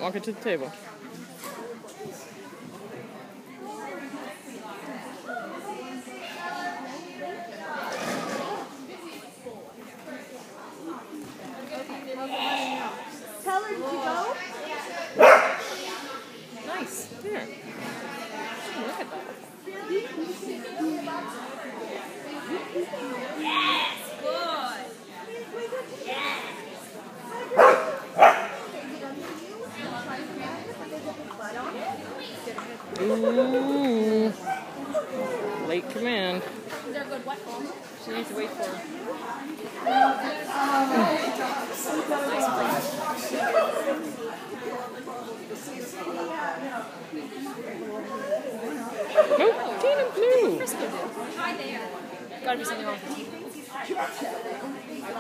Walk it to the table. Tell her to go. Nice. There. Look at that. Yes! Good. Yes! Ooh. Late command. Is there a good what? She needs to wait for her. Oh, Danablu. Hi there. Gotta be something wrong with the teeth.